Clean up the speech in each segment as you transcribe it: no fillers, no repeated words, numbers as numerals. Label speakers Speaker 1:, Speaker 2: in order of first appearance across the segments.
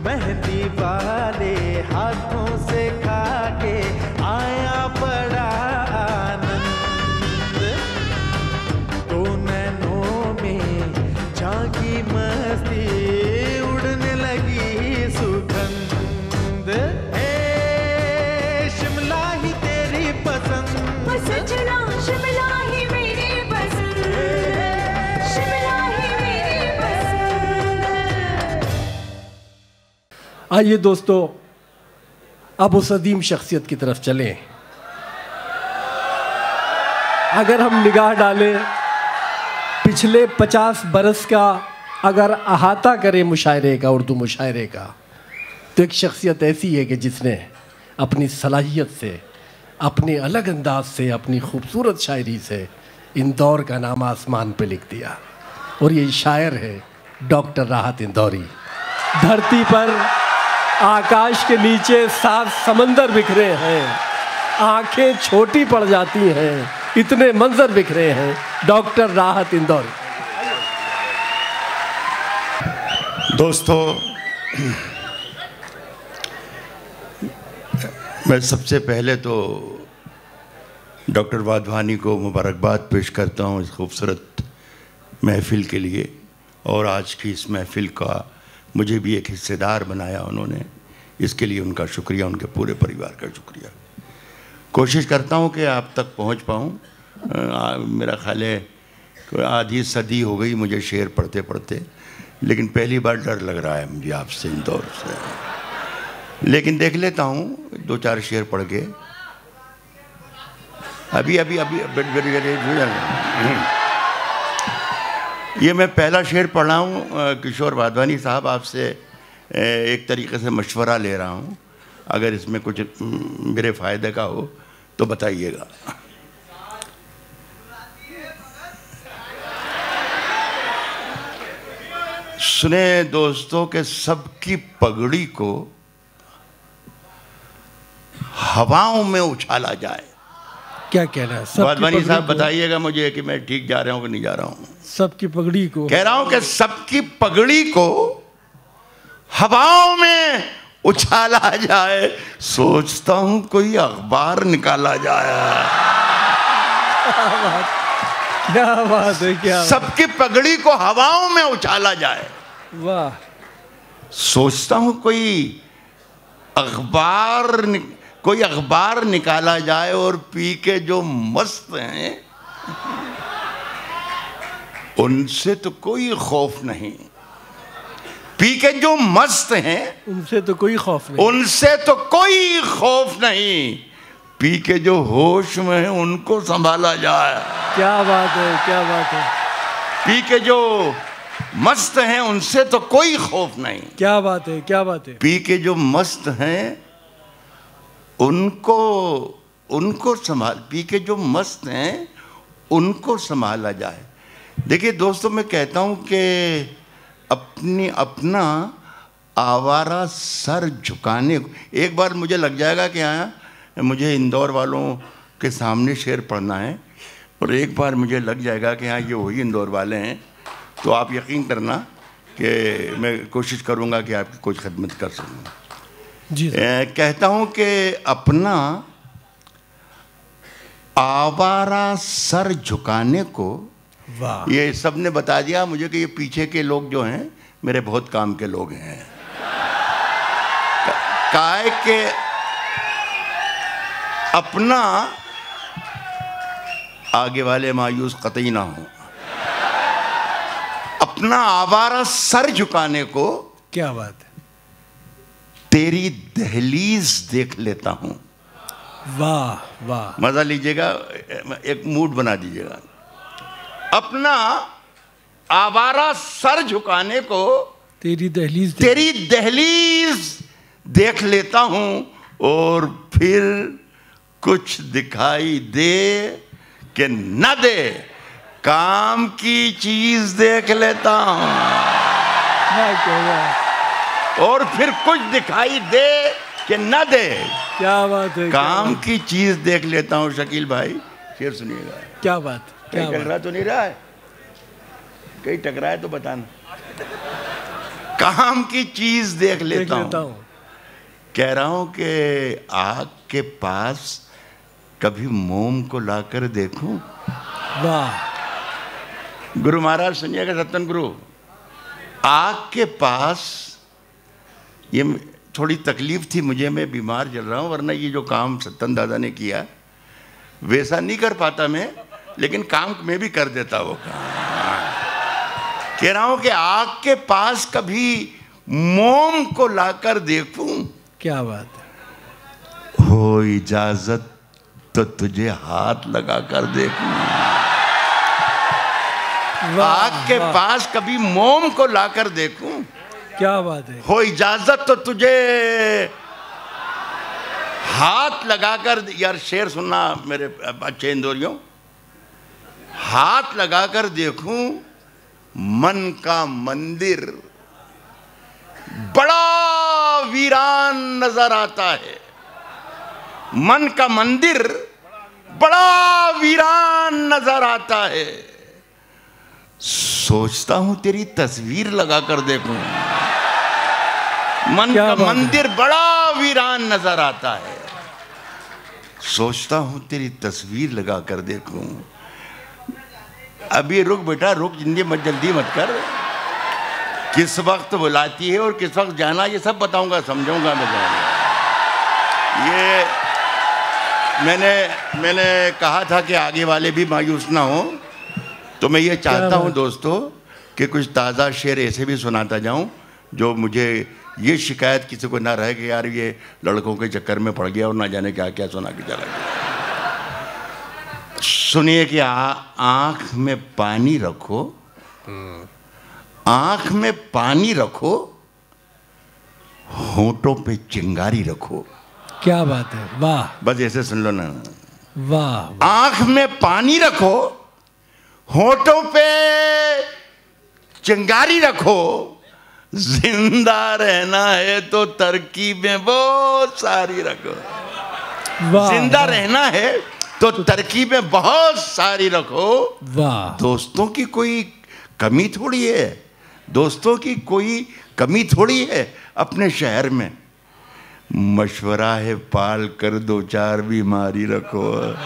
Speaker 1: मेहंदी वाले हाथों से खाके आया बड़ा आनंद। तो नैनों में झांकी मस्ती, उड़ने लगी सुगंध। शिमला ही तेरी पसंद,
Speaker 2: सजना शिमला ही मेरी पसंद, शिमला ही मेरी पसंद।
Speaker 3: आइए दोस्तों, अब उस अदीम शख्सियत की तरफ चलें। अगर हम निगाह डालें पिछले 50 बरस का, अगर अहाता करें मुशायरे का, उर्दू मुशायरे का, तो एक शख्सियत ऐसी है कि जिसने अपनी सलाहियत से, अपने अलग अंदाज से, अपनी खूबसूरत शायरी से इंदौर का नाम आसमान पे लिख दिया। और ये शायर है डॉक्टर राहत इंदौरी। धरती पर आकाश के नीचे 7 समंदर बिखरे हैं, आंखें छोटी पड़ जाती हैं, इतने मंजर बिखरे हैं। डॉक्टर राहत इंदौरी।
Speaker 4: दोस्तों, मैं सबसे पहले तो डॉक्टर वाधवानी को मुबारकबाद पेश करता हूँ इस खूबसूरत महफ़िल के लिए। और आज की इस महफ़िल का मुझे भी एक हिस्सेदार बनाया उन्होंने, इसके लिए उनका शुक्रिया, उनके पूरे परिवार का शुक्रिया। कोशिश करता हूँ कि आप तक पहुँच पाऊँ। मेरा ख्याल है कि आधी सदी हो गई मुझे शेर पढ़ते पढ़ते, लेकिन पहली बार डर लग रहा है मुझे आपसे, इंदौर से। लेकिन देख लेता हूँ 2-4 शेर पढ़ के। अभी ये मैं पहला शेर पढ़ रहा हूँ। किशोर वाधवानी साहब, आपसे एक तरीके से मशवरा ले रहा हूँ, अगर इसमें कुछ मेरे फ़ायदे का हो तो बताइएगा। सुने दोस्तों के सबकी पगड़ी को हवाओं में उछाला जाए।
Speaker 3: क्या कह रहा है?
Speaker 4: वाधवानी साहब बताइएगा मुझे कि मैं ठीक जा रहा हूँ कि नहीं जा रहा हूँ।
Speaker 3: सबकी पगड़ी को
Speaker 4: कह रहा हूँ कि सबकी पगड़ी को हवाओं में उछाला जाए, सोचता हूँ कोई अखबार निकाला जाए।
Speaker 3: क्या बात है, क्या
Speaker 4: सबकी पगड़ी को हवाओं में उछाला जाए,
Speaker 3: वाह।
Speaker 4: सोचता हूँ कोई अखबार निकाला जाए, और पी के जो मस्त हैं उनसे तो कोई खौफ नहीं। पी के जो मस्त हैं
Speaker 3: उनसे तो कोई खौफ नहीं,
Speaker 4: उनसे तो कोई खौफ नहीं। पी के जो होश में है उनको संभाला जाए।
Speaker 3: क्या बात है, क्या बात है।
Speaker 4: पी के जो मस्त हैं उनसे तो कोई खौफ नहीं।
Speaker 3: क्या बात है, क्या बात है।
Speaker 4: पी के जो मस्त हैं उनको संभाल, पी के जो मस्त हैं उनको संभाला जाए। देखिए दोस्तों, मैं कहता हूँ कि अपना आवारा सर झुकाने को, एक बार मुझे लग जाएगा कि हाँ मुझे इंदौर वालों के सामने शेर पढ़ना है, और एक बार मुझे लग जाएगा कि हाँ ये वही इंदौर वाले हैं, तो आप यकीन करना कि मैं कोशिश करूँगा कि आपकी कुछ खिदमत कर सकूँ।
Speaker 3: जी
Speaker 4: कहता हूँ कि अपना आवारा सर झुकाने को,
Speaker 3: वाह।
Speaker 4: ये सब ने बता दिया मुझे कि ये पीछे के लोग जो हैं मेरे बहुत काम के लोग हैं। काय के अपना, आगे वाले मायूस कतई ना हो, अपना आवारा सर झुकाने को,
Speaker 3: क्या बात है।
Speaker 4: तेरी दहलीज देख लेता हूं।
Speaker 3: वाह वाह,
Speaker 4: मजा लीजिएगा, एक मूड बना दीजिएगा। अपना आवारा सर झुकाने को तेरी दहलीज देख लेता हूं, और फिर कुछ दिखाई दे कि न दे, काम की चीज देख लेता हूं। और फिर कुछ दिखाई दे कि न दे,
Speaker 3: क्या बात है,
Speaker 4: काम की चीज देख लेता हूँ। शकील भाई शेर सुनिएगा।
Speaker 3: क्या बात,
Speaker 4: कहीं टकरा तो नहीं रहा है? कहीं टकराए तो बताना। काम की चीज देख लेता
Speaker 3: लेता
Speaker 4: हूँ।
Speaker 3: हूँ।
Speaker 4: कह रहा हूं कि आग के पास कभी मोम को लाकर देखूं।
Speaker 3: वाह
Speaker 4: गुरु महाराज सुनिएगा, सत्तन गुरु, आग के पास, ये थोड़ी तकलीफ थी मुझे, मैं बीमार चल रहा हूं, वरना ये जो काम सत्तन दादा ने किया वैसा नहीं कर पाता मैं, लेकिन काम मैं भी कर देता वो काम। कह रहा हूं कि आग के पास कभी मोम को लाकर देखूं।
Speaker 3: क्या बात है।
Speaker 4: हो इजाजत तो तुझे हाथ लगाकर देखूं। आग के पास कभी मोम को लाकर देखूं।
Speaker 3: क्या बात है।
Speaker 4: हो इजाजत तो तुझे हाथ लगाकर, यार शेर सुनना मेरे अच्छे इंदौरियों, हाथ लगाकर देखूं मन का मंदिर बड़ा वीरान नजर आता है। मन का मंदिर बड़ा वीरान नजर आता है। सोचता हूं तेरी तस्वीर लगाकर देखूं। मन का मंदिर बड़ा वीरान नजर आता है। सोचता हूं तेरी तस्वीर लगाकर देखूं। अभी रुक बेटा रुक, जल्दी मत कर। किस वक्त बुलाती है और किस वक्त जाना, ये सब बताऊंगा, समझाऊंगा मैं। ये मैंने कहा था कि आगे वाले भी मायूस ना हो, तो मैं ये चाहता हूं दोस्तों कि कुछ ताज़ा शेर ऐसे भी सुनाता जाऊं जो मुझे ये शिकायत किसी को ना रहे कि यार ये लड़कों के चक्कर में पड़ गया और ना जाने क्या क्या सुना के चला गया। सुनिए कि आंख में पानी रखो, आंख में पानी रखो, होंठों पे चिंगारी रखो।
Speaker 3: क्या बात है। वाह,
Speaker 4: बस ऐसे सुन लो ना।
Speaker 3: वाह।
Speaker 4: आंख में पानी रखो, होंठों पे चिंगारी रखो। जिंदा रहना है तो तरकीबें बहुत सारी रखो। जिंदा रहना है तो तरकीबें बहुत सारी रखो।
Speaker 3: वाह।
Speaker 4: दोस्तों की कोई कमी थोड़ी है, दोस्तों की कोई कमी थोड़ी है अपने शहर में। मशवरा है पाल कर दो चार बीमारी रखो।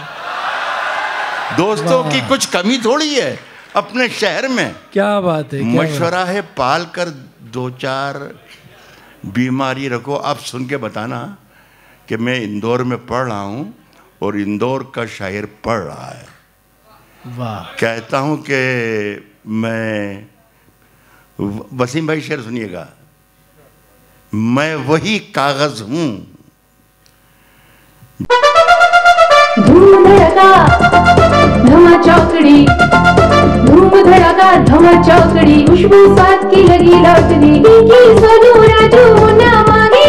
Speaker 4: दोस्तों की कुछ कमी थोड़ी है अपने शहर में।
Speaker 3: क्या बात है।
Speaker 4: मशवरा है पाल कर दो चार बीमारी रखो। आप सुन के बताना कि मैं इंदौर में पढ़ रहा हूं और इंदौर का शायर पढ़ रहा है।
Speaker 3: वाह।
Speaker 4: कहता हूं कि मैं, वसीम भाई शेर सुनिएगा, मैं वही कागज हूं।
Speaker 2: धूम धड़का धमा चौकड़ी, धूम धड़का धमा चौकड़ी, खुशबू स्वाद की लगी लौटनी, की सोनू राजू ना मांगे।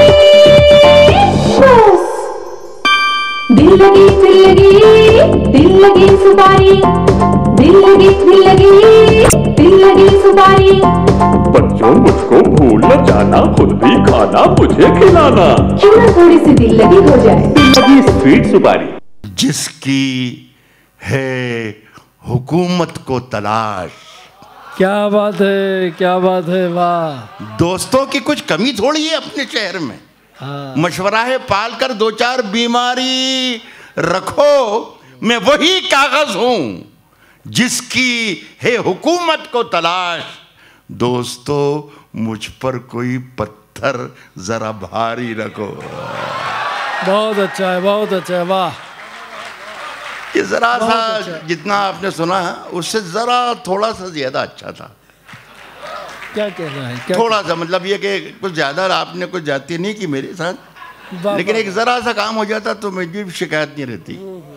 Speaker 2: बस दिल लगी फिर लगी, दिल लगी सुपारी, दिल लगी फिर लगी, दिल लगी सुपारी।
Speaker 5: बच्चों मुझको भूल न जाना, खुद भी खाना मुझे खिलाना।
Speaker 2: क्यों ना थोड़ी सी दिल लगी हो जाए।
Speaker 5: दिल लगी स्वीट सुपारी।
Speaker 4: जिसकी है हुकूमत को तलाश।
Speaker 3: क्या बात है, क्या बात है। वाह।
Speaker 4: दोस्तों की कुछ कमी थोड़ी है अपने शहर में।
Speaker 3: हाँ।
Speaker 4: मशवरा है पाल कर दो चार बीमारी रखो। मैं वही कागज हूं जिसकी है हुकूमत को तलाश। दोस्तों मुझ पर कोई पत्थर जरा भारी रखो।
Speaker 3: बहुत अच्छा है, बहुत अच्छा है। वाह।
Speaker 4: ये जरा सा
Speaker 3: अच्छा।
Speaker 4: जितना आपने सुना उससे जरा थोड़ा सा ज्यादा अच्छा था।
Speaker 3: क्या कहना है। क्या
Speaker 4: थोड़ा सा मतलब ये कि कुछ ज्यादा आपने कुछ जाती नहीं की मेरे साथ,
Speaker 3: वाह,
Speaker 4: लेकिन
Speaker 3: वाह।
Speaker 4: एक जरा सा काम हो जाता तो मुझे भी शिकायत नहीं रहती।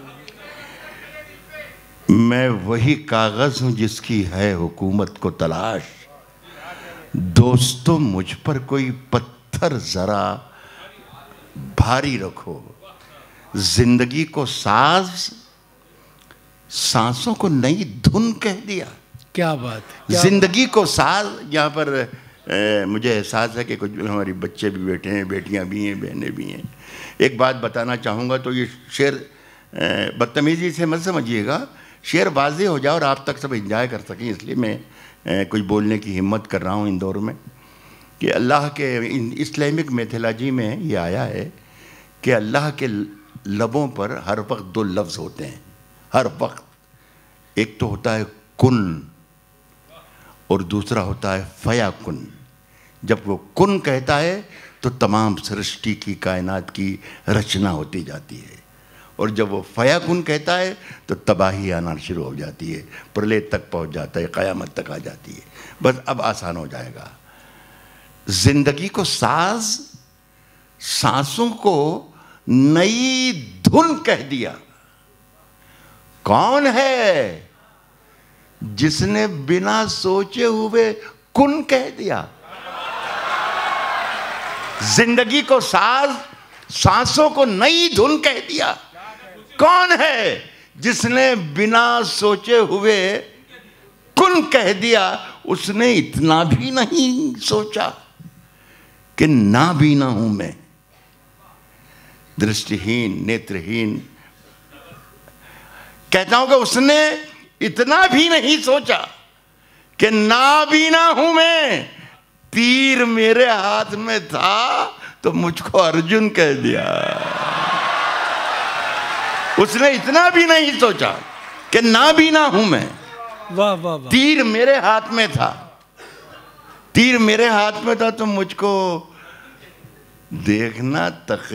Speaker 4: मैं वही कागज हूं जिसकी है हुकूमत को तलाश। दोस्तों मुझ पर कोई पत्थर जरा भारी रखो। जिंदगी को साज, सांसों को नई धुन कह दिया।
Speaker 3: क्या बात है।
Speaker 4: जिंदगी को साज। यहाँ पर मुझे एहसास है कि कुछ हमारे बच्चे भी बैठे हैं, बेटियां भी हैं, बहनें भी हैं। एक बात बताना चाहूँगा, तो ये शेर बदतमीजी से मत समझिएगा, शेर वाज़ेह हो जाए और आप तक सब एंजॉय कर सकें, इसलिए मैं कुछ बोलने की हिम्मत कर रहा हूँ इंदौर में। कि अल्लाह के इस्लामिक मैथोलॉजी में ये आया है कि अल्लाह के लबों पर हर वक्त दो लफ्ज़ होते हैं, हर वक्त। एक तो होता है कुन और दूसरा होता है फयाकुन। जब वो कुन कहता है तो तमाम सृष्टि की, कायनात की रचना होती जाती है, और जब वो फयाकुन कहता है तो तबाही आना शुरू हो जाती है, प्रलय तक पहुंच जाता है, क़यामत तक आ जाती है। बस अब आसान हो जाएगा। जिंदगी को साज, सांसों को नई धुन कह दिया। कौन है जिसने बिना सोचे हुए कुन कह दिया? जिंदगी को साज, सांसों को नई धुन कह दिया। कौन है जिसने बिना सोचे हुए कुन कह दिया? उसने इतना भी नहीं सोचा कि नाबीना हूं मैं, दृष्टिहीन, नेत्रहीन। कहता हूं कि उसने इतना भी नहीं सोचा कि नाबीना हूं मैं। तीर मेरे हाथ में था तो मुझको अर्जुन कह दिया। उसने इतना भी नहीं सोचा कि नाबीना हूं मैं।
Speaker 3: वाह वाह वाह।
Speaker 4: तीर मेरे हाथ में था, तीर मेरे हाथ में था तो मुझको देखना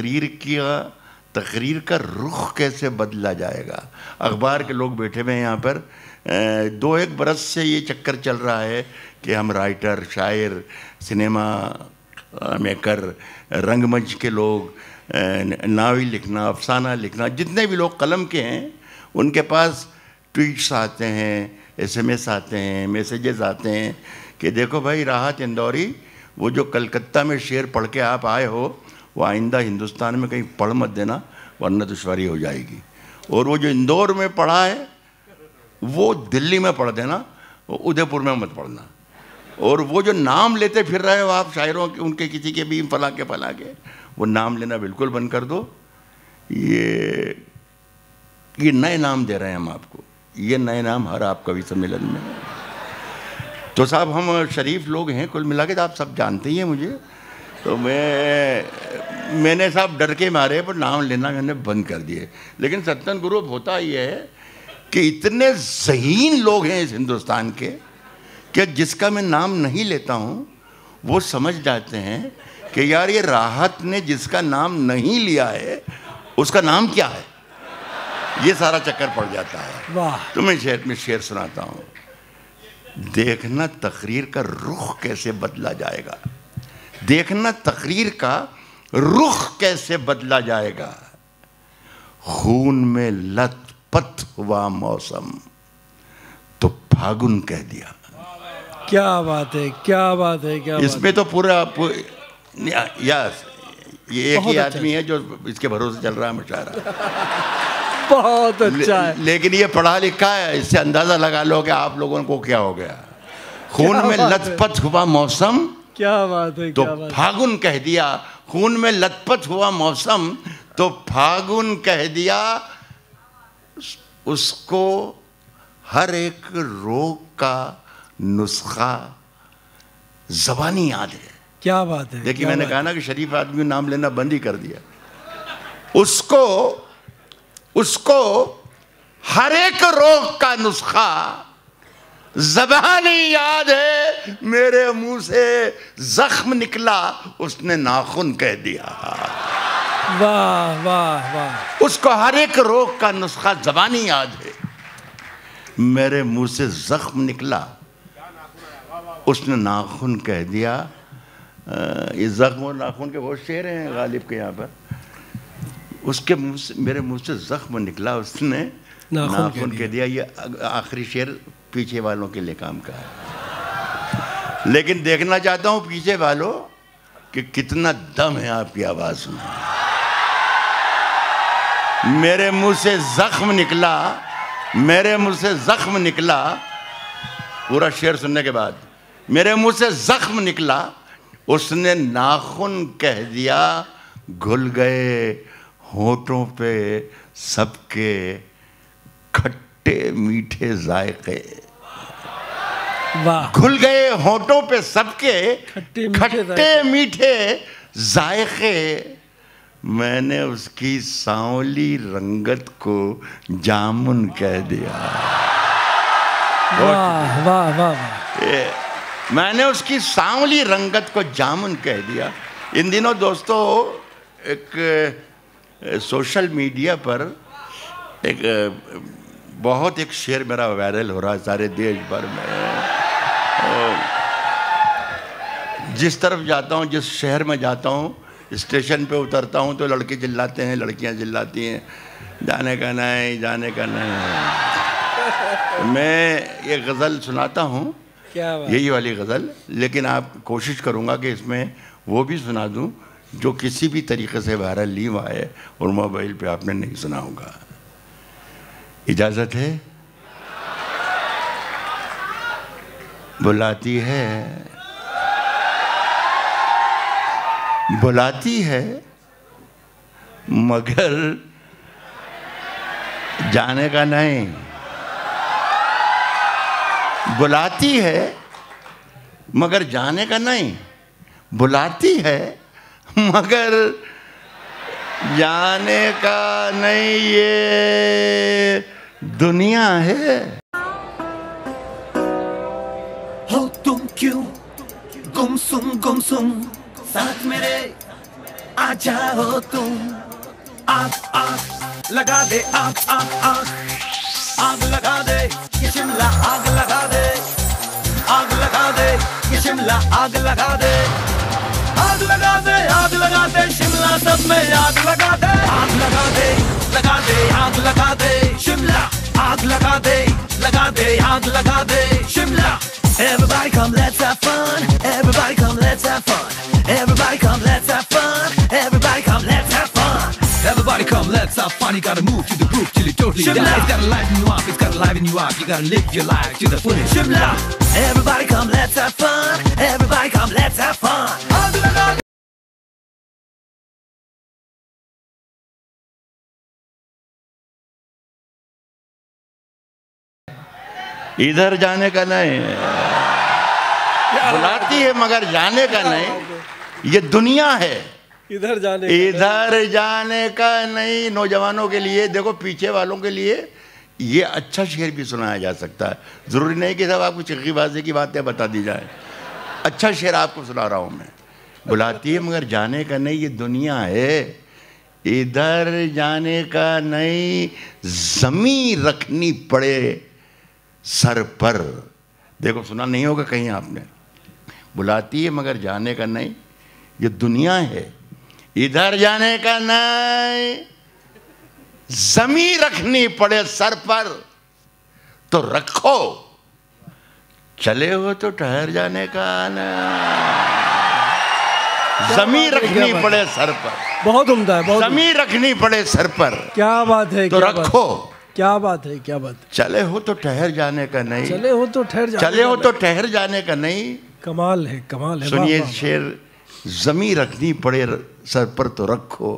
Speaker 4: तकरीर का रुख कैसे बदला जाएगा। अखबार के लोग बैठे हुए हैं यहाँ पर, 2-1 बरस से ये चक्कर चल रहा है कि हम राइटर, शायर, सिनेमा मेकर, रंगमंच के लोग, नावल लिखना, अफसाना लिखना, जितने भी लोग कलम के हैं उनके पास ट्वीट्स आते हैं, SMS आते हैं, मैसेजेस आते हैं कि देखो भाई राहत इंदौरी, वो जो कलकत्ता में शेर पढ़ के आप आए हो वो आइंदा हिंदुस्तान में कहीं पढ़ मत देना वरना दुश्वारी हो जाएगी। और वो जो इंदौर में पढ़ा है वो दिल्ली में पढ़ देना, उदयपुर में मत पढ़ना। और वो जो नाम लेते फिर रहे हो आप शायरों के, उनके किसी के भी फला के, वो नाम लेना बिल्कुल बंद कर दो। ये नए नाम दे रहे हैं हम आपको, ये नए नाम हर आप कवि सम्मेलन में। तो साहब हम शरीफ लोग हैं कुल मिला के, तो आप सब जानते ही हैं मुझे। तो मैंने साहब डर के मारे पर नाम लेना मैंने बंद कर दिए। लेकिन सत्तन गुरु होता ये है कि इतने ज़हीन लोग हैं इस हिंदुस्तान के कि जिसका मैं नाम नहीं लेता हूँ वो समझ जाते हैं कि यार ये राहत ने जिसका नाम नहीं लिया है उसका नाम क्या है। ये सारा चक्कर पड़ जाता है।
Speaker 3: वाह।
Speaker 4: तो मैं शेर सुनाता हूँ। देखना तकरीर का रुख कैसे बदला जाएगा, देखना तकरीर का रुख कैसे बदला जाएगा। खून में लथपथ हुआ मौसम तो फागुन कह दिया।
Speaker 3: क्या बात है, क्या बात है, क्या
Speaker 4: इसमें तो पूरा यस, ये एक ही
Speaker 3: अच्छा
Speaker 4: आदमी है जो इसके भरोसे चल रहा है मुशायरा।
Speaker 3: बहुत अच्छा है।
Speaker 4: लेकिन ये पढ़ा लिखा है, इससे अंदाजा लगा लो कि आप लोगों को क्या हो गया। खून में लथपथ हुआ मौसम,
Speaker 3: क्या बात है,
Speaker 4: तो
Speaker 3: क्या बात।
Speaker 4: फागुन कह दिया। खून में लथपथ हुआ मौसम तो फागुन कह दिया। उसको हर एक रोग का नुस्खा ज़बानी याद है।
Speaker 3: क्या बात है।
Speaker 4: देखिए मैंने कहा ना कि शरीफ आदमी नाम लेना बंद ही कर दिया। उसको हर एक रोग का नुस्खा ज़बानी याद है। मेरे मुंह से जख्म निकला उसने नाखून कह दिया।
Speaker 3: वाह वाह वाह।
Speaker 4: उसको हर एक रोग का नुस्खा ज़बानी याद है। मेरे मुंह से जख्म निकला उसने नाखून कह दिया। ये जख्म और नाखून के बहुत शेर हैं गालिब के यहाँ पर। उसके मुंह से, मेरे मुंह से जख्म निकला उसने नाखून कह दिया। ये आखिरी शेर पीछे वालों के लिए काम का है। लेकिन देखना चाहता हूँ पीछे वालों कि कितना दम है आपकी आवाज में। मेरे मुंह से जख्म निकला, मेरे मुंह से जख्म निकला। पूरा शेर सुनने के बाद मेरे मुंह से जख्म निकला उसने नाखून कह दिया। घुल गए होठों पे सबके खट्टे मीठे जायके।
Speaker 3: वाह।
Speaker 4: घुल गए होठों पे सबके
Speaker 3: खट्टे मीठे
Speaker 4: खट्टे मीठे जायके, मैंने उसकी सांवली रंगत को जामुन कह दिया।
Speaker 3: वाह वाह वाह वाह।
Speaker 4: मैंने उसकी सांवली रंगत को जामुन कह दिया। इन दिनों दोस्तों एक सोशल मीडिया पर एक बहुत एक शेर मेरा वायरल हो रहा है सारे देश भर में। जिस तरफ जाता हूँ, जिस शहर में जाता हूँ, स्टेशन पे उतरता हूँ तो लड़के चिल्लाते हैं, लड़कियाँ चिल्लाती हैं, जाने का नहीं, जाने का नहीं। मैं ये गज़ल सुनाता हूँ,
Speaker 3: क्या बात।
Speaker 4: यही वाली गज़ल, लेकिन आप कोशिश करूँगा कि इसमें वो भी सुना दूँ जो किसी भी तरीके से वायरल नहीं हुआ है और मोबाइल पे आपने नहीं सुना होगा। इजाज़त है? बुलाती है, बुलाती है मगर जाने का नहीं। बुलाती है मगर जाने का नहीं। बुलाती है मगर जाने का नहीं, ये दुनिया है।
Speaker 6: हो तुम क्यों गुमसुम साथ मेरे आ जाओ तुम। आग आग लगा दे, आग आग आग आग लगा दे, ये शिमला आग लगा दे, आग लगा दे, ये शिमला आग लगा दे, आग लगा दे, आग लगा दे, शिमला सब में आग लगा दे, आग लगा दे, लगा दे, आग लगा दे, शिमला आग लगा दे, लगा दे, आग लगा दे, Shimla. Everybody come, let's have fun. Everybody come, let's have fun. Everybody come, let's have fun. Everybody come, let's have fun. Everybody come, let's have fun. You gotta move to the groove till you totally die. It's gotta liven you up, it's gotta liven you up. You gotta live your life to the fullest. Shimla. Everybody come, let's have fun. Everybody come, let's have fun.
Speaker 4: इधर जाने का नहीं। बुलाती है मगर जाने का नहीं, ये दुनिया है।
Speaker 3: इधर जाने
Speaker 4: का नहीं। नौजवानों के लिए, देखो पीछे वालों के लिए ये अच्छा शेर भी सुनाया जा सकता है। ज़रूरी नहीं कि सब आपको चिक्कीबाजी की बातें बता दी जाए। अच्छा शेर आपको सुना रहा हूँ मैं। बुलाती है मगर जाने का नहीं, ये दुनिया है। इधर जाने का नहीं, ज़मीन रखनी पड़े सर पर। देखो सुना नहीं होगा कहीं आपने। बुलाती है मगर जाने का नहीं, ये दुनिया है। इधर जाने का नहीं, ज़मीन रखनी पड़े सर पर तो रखो, चले हो तो ठहर जाने का नहीं। ज़मीन रखनी पड़े सर पर,
Speaker 3: बहुत उम्दा है, बहुत
Speaker 4: ज़मीन रखनी पड़े सर पर,
Speaker 3: क्या बात है,
Speaker 4: तो रखो।
Speaker 3: क्या बात है, क्या बात है।
Speaker 4: चले हो तो ठहर जाने का नहीं,
Speaker 3: चले हो तो ठहर जाने,
Speaker 4: चले हो तो ठहर जाने का नहीं।
Speaker 3: कमाल है, कमाल है।
Speaker 4: सुनिए शेर, ज़मीन रखनी पड़े सर पर तो रखो,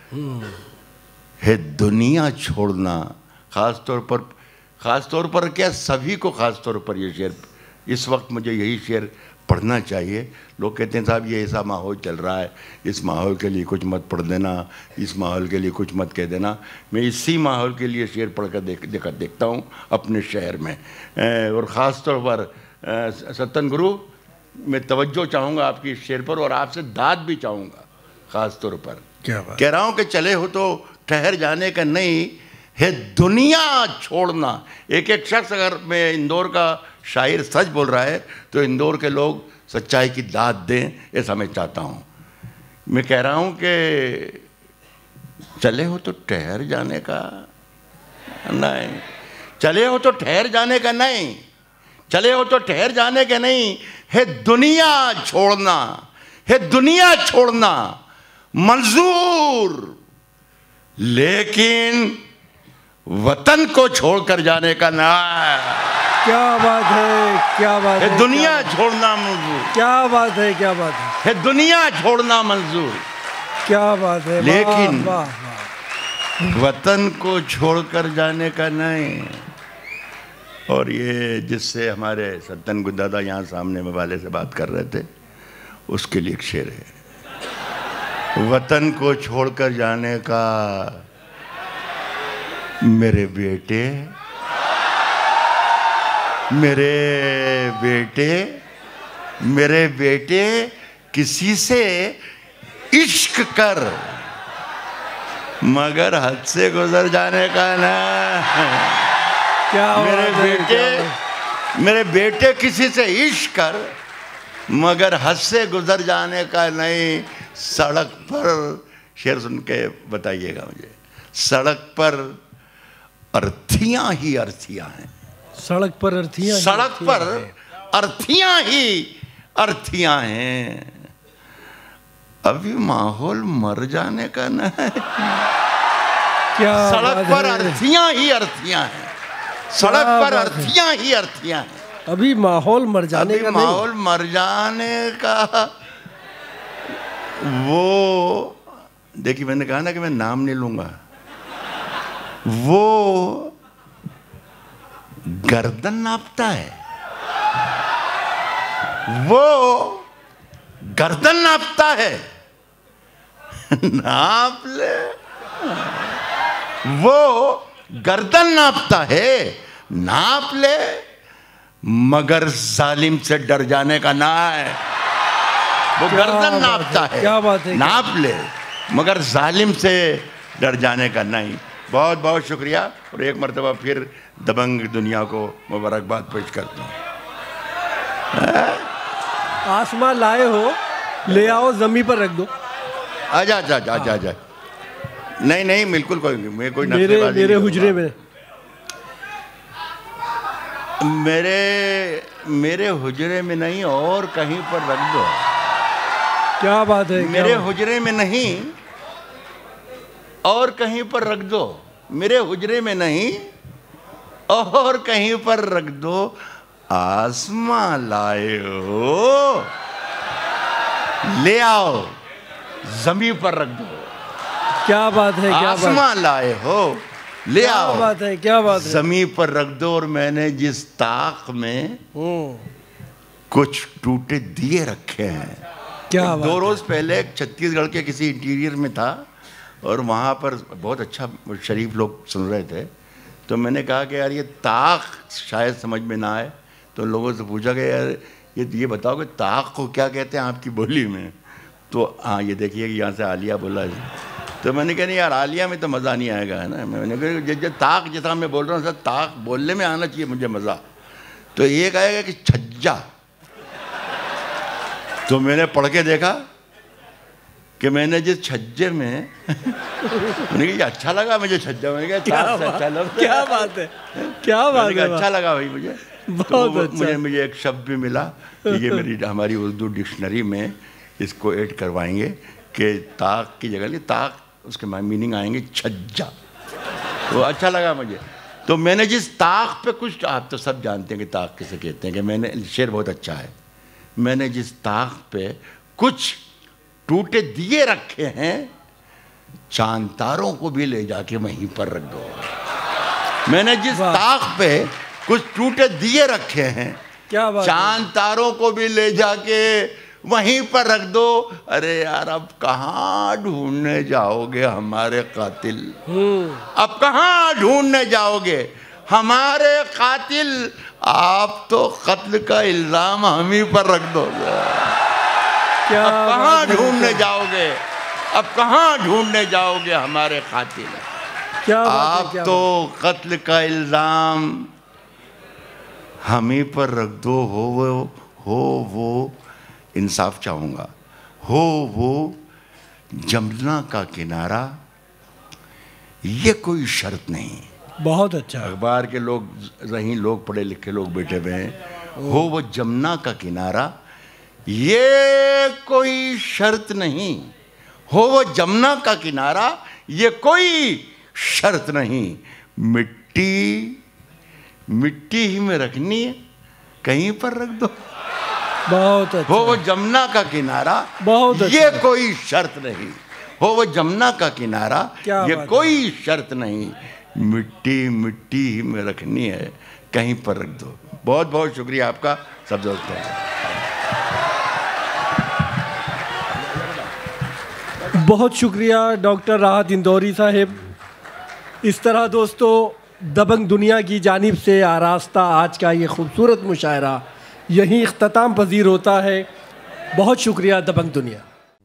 Speaker 4: है दुनिया छोड़ना। ख़ास तौर पर क्या, सभी को ख़ास तौर पर ये शेर, इस वक्त मुझे यही शेर पढ़ना चाहिए। लोग कहते हैं साहब ये ऐसा माहौल चल रहा है, इस माहौल के लिए कुछ मत पढ़ देना, इस माहौल के लिए कुछ मत कह देना। मैं इसी माहौल के लिए शेर पढ़ कर देखता हूँ अपने शहर में। और ख़ास तौर पर सत्तन गुरु, मैं तवज्जो चाहूँगा आपकी इस शेर पर, और आपसे दाद भी चाहूँगा ख़ास तौर पर।
Speaker 3: क्या बात।
Speaker 4: कह रहा हूँ कि चले हो तो ठहर जाने का नहीं, है दुनिया छोड़ना। एक एक शख्स, अगर मैं इंदौर का शायर सच बोल रहा है तो इंदौर के लोग सच्चाई की दाद दें, ऐसा मैं चाहता हूँ। मैं कह रहा हूँ कि चले हो तो ठहर जाने का नहीं, चले हो तो ठहर जाने का नहीं, चले हो तो ठहर जाने का नहीं, है दुनिया छोड़ना, है दुनिया छोड़ना मंजूर, लेकिन वतन को छोड़कर जाने का ना।
Speaker 3: क्या बात है, क्या बात है।
Speaker 4: दुनिया छोड़ना मंजूर,
Speaker 3: क्या बात है, क्या बात है।
Speaker 4: दुनिया छोड़ना मंजूर,
Speaker 3: क्या बात है।
Speaker 4: लेकिन
Speaker 3: वाह, वाह।
Speaker 4: वतन को छोड़कर जाने का नहीं। और ये जिससे हमारे सत्तन गुदादा यहाँ सामने वाले से बात कर रहे थे, उसके लिए एक शेर है। वतन को छोड़कर जाने का मेरे बेटे, मेरे बेटे, मेरे बेटे किसी से इश्क कर, मगर हद से गुजर जाने का ना।
Speaker 3: क्या
Speaker 4: मेरे बेटे, मेरे बेटे किसी से इश्क कर, मगर हद से गुजर जाने का नहीं। सड़क पर, शेर सुन के बताइएगा मुझे, सड़क पर अर्थियां ही अर्थियां हैं।
Speaker 3: सड़क पर अर्थियां,
Speaker 4: सड़क पर अर्थियां ही अर्थियां हैं। अभी माहौल मर जाने का न है।
Speaker 3: क्या
Speaker 4: सड़क पर अर्थियां ही अर्थियां हैं। सड़क पर अर्थियां ही अर्थियां हैं।
Speaker 3: अभी माहौल मर जाने का नहीं।
Speaker 4: माहौल मर जाने का। वो देखिए, मैंने कहा ना कि मैं नाम नहीं लूंगा। वो गर्दन नापता है, वो गर्दन नापता है। नाप ले। वो गर्दन नापता है, नाप ले, मगर जालिम से डर जाने का ना है। वो गर्दन नापता है,
Speaker 3: क्या बात है,
Speaker 4: नाप ले, मगर जालिम से डर जाने का नहीं। बहुत बहुत शुक्रिया, और एक मर्तबा फिर दबंग दुनिया को मुबारकबाद पेश करता हूँ।
Speaker 3: आसमां लाए हो, ले आओ, जमीन पर रख दो।
Speaker 4: आजा आजा आजा आजा आजा। नहीं नहीं, बिल्कुल कोई
Speaker 3: मेरे हुजरे में,
Speaker 4: मेरे हुजरे में नहीं, और कहीं पर रख दो।
Speaker 3: क्या बात है।
Speaker 4: मेरे हुजरे में नहीं, और कहीं पर रख दो। मेरे हुजरे में नहीं, और कहीं पर रख दो। आसमां लाए हो, ले आओ, जमीन पर रख दो।
Speaker 3: क्या बात है, क्या बात।
Speaker 4: आसमां लाए हो, ले आओ,
Speaker 3: क्या बात है, क्या बात है।
Speaker 4: जमीन पर रख दो। और मैंने जिस ताक में कुछ टूटे दिए रखे हैं।
Speaker 3: क्या बात।
Speaker 4: 2 रोज पहले छत्तीसगढ़ के किसी इंटीरियर में था, और वहाँ पर बहुत अच्छा शरीफ लोग सुन रहे थे। तो मैंने कहा कि यार ये ताक शायद समझ में ना आए, तो लोगों से पूछा कि यार ये बताओ कि ताक को क्या कहते हैं आपकी बोली में। तो हाँ, ये देखिए कि यहाँ से आलिया बोला है। तो मैंने कहा नहीं यार, आलिया में तो मज़ा नहीं आएगा, है ना। मैंने कहा जब ताक जैसा मैं बोल रहा हूँ, सर ताक बोलने में आना चाहिए मुझे मज़ा। तो ये कहेगा कि छज्जा। तो मैंने पढ़ के देखा कि मैंने जिस छज्जे में मैंने कहा अच्छा लगा मुझे छज्जा। मैंने कहा
Speaker 3: क्या बात है, क्या बात है।
Speaker 4: अच्छा लगा भाई मुझे।
Speaker 3: बहुत
Speaker 4: तो
Speaker 3: अच्छा।
Speaker 4: मुझे एक शब्द भी मिला कि ये हमारी उर्दू डिक्शनरी में इसको ऐड करवाएंगे कि ताक की जगह ताक, उसके मीनिंग आएंगे छज्जा। तो अच्छा लगा मुझे। तो मैंने जिस ताक पे कुछ, आप तो सब जानते हैं कि ताक किसे कहते हैं, कि मैंने, शेर बहुत अच्छा है, मैंने जिस ताक पे कुछ टूटे दिए रखे हैं, चांद तारों को भी ले जाके वहीं पर रख दो। मैंने जिस ताक पे कुछ टूटे दिए रखे हैं,
Speaker 3: क्या बात,
Speaker 4: चांद तारों को भी ले जाके वहीं पर रख दो। अरे यार, अब कहाँ ढूंढने जाओगे हमारे कातिल? अब कहाँ ढूंढने जाओगे हमारे कातिल? आप तो कत्ल का इल्जाम हम ही पर रख दो।
Speaker 3: क्या
Speaker 4: अब कहाँ ढूंढने जाओगे? अब कहाँ ढूंढने जाओगे हमारे कातिल?
Speaker 3: क्या
Speaker 4: आप तो कत्ल का इल्जाम हम ही पर रख दो। हो वो इंसाफ चाहूँगा, हो वो जमुना का किनारा, ये कोई शर्त नहीं।
Speaker 3: बहुत अच्छा।
Speaker 4: अखबार के लोग, रही लोग, पढ़े लिखे लोग बैठे हुए हैं। हो वो जमुना का किनारा, ये कोई शर्त नहीं। हो वो जमुना का किनारा, ये कोई शर्त नहीं। मिट्टी मिट्टी ही में रखनी है, कहीं पर रख दो।
Speaker 3: बहुत अच्छा।
Speaker 4: हो वो जमुना का किनारा,
Speaker 3: बहुत अच्छा।
Speaker 4: ये कोई शर्त नहीं। हो वो जमुना का किनारा, ये कोई शर्त नहीं। मिट्टी मिट्टी ही में रखनी है, कहीं पर रख दो। बहुत बहुत शुक्रिया आपका सब दोस्तों का।
Speaker 3: बहुत शुक्रिया डॉक्टर राहत इंदौरी साहिब। इस तरह दोस्तों दबंग दुनिया की जानिब से आरास्ता आज का ये खूबसूरत मुशायरा यहीं इख्तिताम पजीर होता है। बहुत शुक्रिया दबंग दुनिया।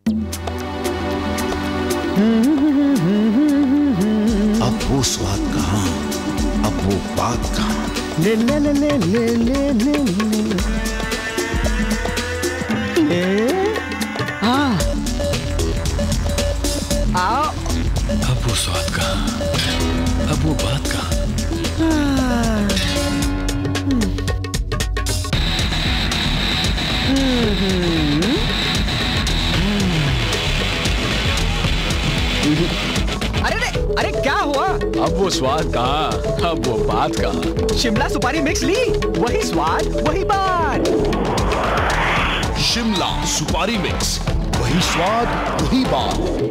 Speaker 6: अब वो स्वाद कहाँ, अब वो बात कहाँ।
Speaker 1: ले ले ले ले ले ले ले ले आओ।
Speaker 6: अब वो स्वाद कहाँ, अब वो बात कहाँ।
Speaker 7: अरे क्या हुआ?
Speaker 8: अब वो स्वाद कहाँ, अब वो बात कहाँ।
Speaker 7: शिमला सुपारी मिक्स ली, वही स्वाद वही बात।
Speaker 6: शिमला सुपारी मिक्स, वही स्वाद वही बात।